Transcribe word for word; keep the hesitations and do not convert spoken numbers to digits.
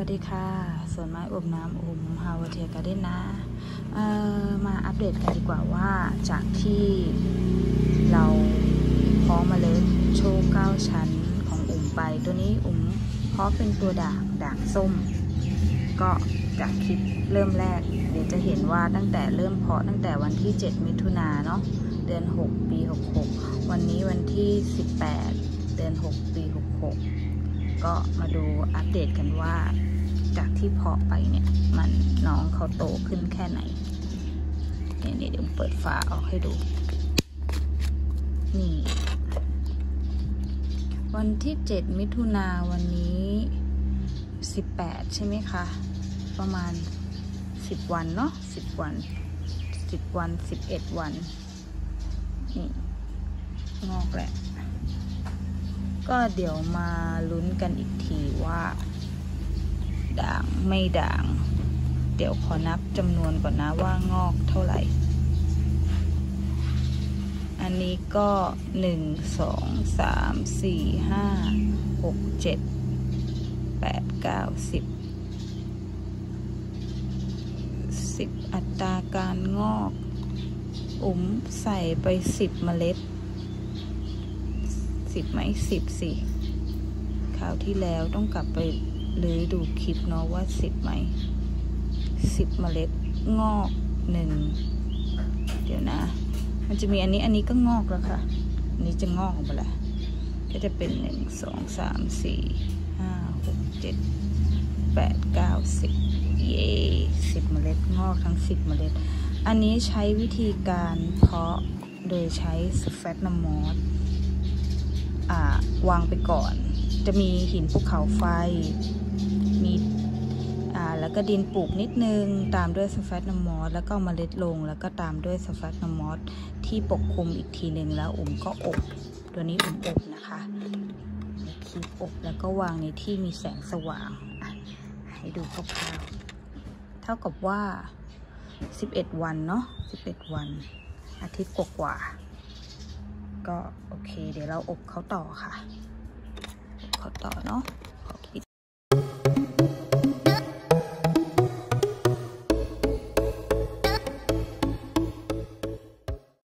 สดีค่ะสวนไม้อบน้ำอุ่มฮาวเทียการ์เด้นนะเอ่อมาอัปเดตกันดีกว่าว่าจากที่เราเพาะเมล็ดโชว์เก้าชั้นของอุ่มไปตัวนี้อุ่มเพาะเป็นตัวด่างด่างส้มก็จากคลิปเริ่มแรกเดี๋ยวจะเห็นว่าตั้งแต่เริ่มเพาะตั้งแต่วันที่เจ็ดมิถุนายนเนาะเดือนหกปีหกหกวันนี้วันที่สิบแปดเดือนหกปีหกหกก็มาดูอัปเดตกันว่าจากที่เพาะไปเนี่ยมันน้องเขาโตขึ้นแค่ไหนเนี่ยเดี๋ยวเปิดฝาออกให้ดูนี่วันที่เจ็ดมิถุนาวันนี้สิบแปดใช่ไหมคะประมาณสิบวันเนาะสิบวันสิบวันสิบเอ็ดวันนี่งอกแหละก็เดี๋ยวมาลุ้นกันอีกทีว่าด่างไม่ด่างเดี๋ยวขอนับจำนวนก่อนนะว่างอกเท่าไหร่อันนี้ก็หนึ่งสองสามสี่ห้าหกเจ็ดแปดเก้าสิบสิบอัตราการงอกอุ่มใส่ไปสิบเมล็ดสิบไหมสิบสิคราวที่แล้วต้องกลับไปหรือดูคลิปเนาะว่าสิบไหมสิบเมล็ดงอกหนึ่งเดี๋ยวนะมันจะมีอันนี้อันนี้ก็งอกแล้วค่ะอันนี้จะงอกออกมาแล้วก็จะเป็นหนึ่งสองสามสี่ห้าหกเจ็ดแปดเก้าสิบเย่สิบเมล็ดงอกทั้งสิบเมล็ดอันนี้ใช้วิธีการเพาะโดยใช้สแฟตนามอสอ่าวางไปก่อนจะมีหินภูเขาไฟมีอ่าแล้วก็ดินปลูกนิดนึงตามด้วยสแฟตนามอสแล้วก็เมล็ดลงแล้วก็ตามด้วยสแฟตนามอสที่ปกคลุมอีกทีหนึ่งแล้วอุ่มก็อบตัวนี้อุ่มอบนะคะคลิปอบแล้วก็วางในที่มีแสงสว่างให้ดูคร่าวๆเท่ากับว่าสิบเอ็ดวันเนาะสิบเอ็ดวันอาทิตย์กว่าๆก็โอเคเดี๋ยวเราอบเขาต่อค่ะอบเขาต่อเนาะ